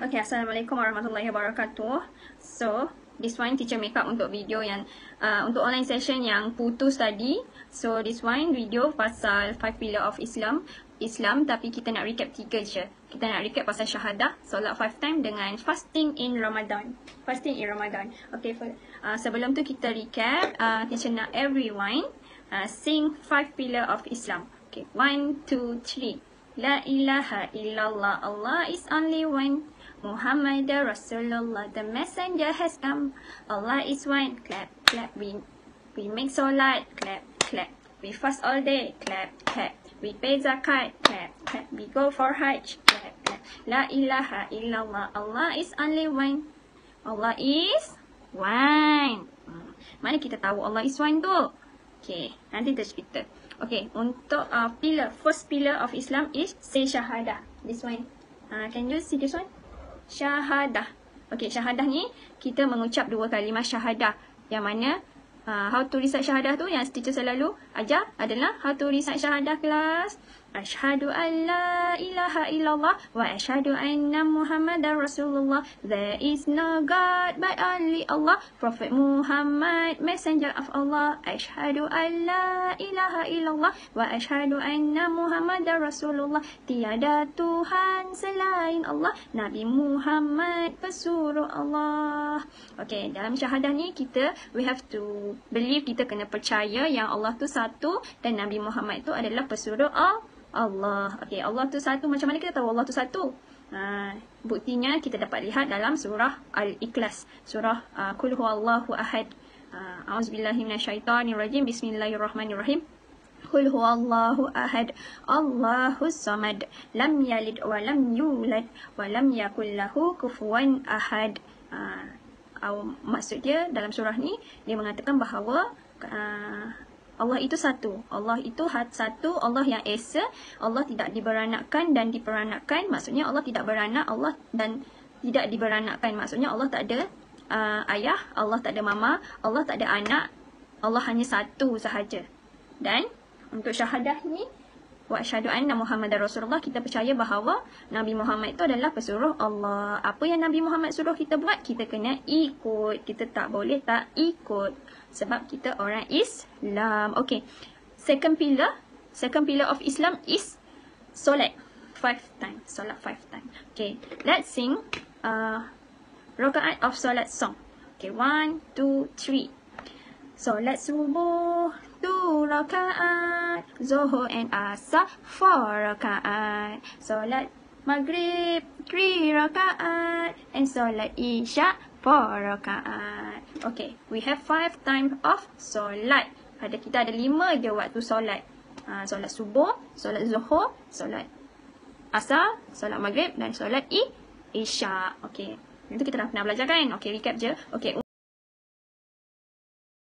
Okay, Assalamualaikum warahmatullahi wabarakatuh. So, this one teacher make up untuk video yang untuk online session yang putus tadi. So, this one video pasal 5 pillar of Islam, tapi kita nak recap 3 je. Kita nak recap pasal syahadah, solat 5 time dengan fasting in Ramadan. Okay, sebelum tu kita recap, teacher nak everyone sing 5 pillar of Islam. Okay, 1, 2, 3. La ilaha illallah, Allah is only one. Muhammad Rasulullah, the messenger has come. Allah is one. Clap, clap. We make salat. Clap, clap. We fast all day. Clap, clap. We pay zakat. Clap, clap. We go for hajj. Clap, clap. La ilaha illallah, Allah is only one. Allah is one. Mana kita tahu Allah is one tu? Okay, nanti kita cerita. Okay, untuk first pillar of Islam is say syahadah. This one. Can you see this one? Syahadah. Okay, syahadah ni kita mengucap 2 kalimah syahadah. Yang mana how to recite syahadah tu yang teacher selalu ajar adalah how to recite syahadah kelas. Asyhadu an la ilaha illallah wa asyhadu anna Muhammadar Rasulullah. There is no God but only Allah. Prophet Muhammad, messenger of Allah. Asyhadu an la ilaha illallah wa asyhadu anna Muhammadar Rasulullah. Tiada Tuhan selain Allah. Nabi Muhammad pesuruh Allah. Okay, dalam syahadah ni we have to believe, kita kena percaya yang Allah tu satu dan Nabi Muhammad tu adalah pesuruh Allah. Okay, Allah tu satu. Macam mana kita tahu Allah tu satu? Buktinya kita dapat lihat dalam surah Al-Ikhlas. Surah Qul huwallahu ahad. A'udzubillahi minasyaitonirrajim. Bismillahirrahmanirrahim. Qul huwallahu ahad. Allahus samad. Lam yalid wa lam yulad wa lam yakul lahu kufuwan ahad. Maksud dia dalam surah ni, dia mengatakan bahawa Allah itu satu. Allah itu satu, Allah yang esa. Allah tidak diberanakkan dan diperanakkan. Maksudnya Allah tidak beranak, Allah dan tidak diberanakkan. Maksudnya Allah tak ada ayah, Allah tak ada mama, Allah tak ada anak. Allah hanya satu sahaja. Dan untuk syahadah ni, wa asyhadu anna Muhammadar Rasulullah, kita percaya bahawa Nabi Muhammad itu adalah pesuruh Allah. Apa yang Nabi Muhammad suruh kita buat, kita kena ikut. Kita tak boleh tak ikut. Sebab kita orang Islam. Okay. Second pillar of Islam is solat 5 times. Solat 5 times. Okay. Let's sing rakaat of solat song. Okay. 1, 2, 3. Solat subuh 2 rakaat. Zuhur and asar 4 rakaat. Solat maghrib 3 rakaat. And solat isya 4 rakaat. Okay, we have 5 times of solat. Kita ada 5 je waktu solat. Solat subuh, solat zuhur, solat asar, solat maghrib dan solat isya. Okay, itu kita dah pernah belajar kan? Okay, recap je. Okay,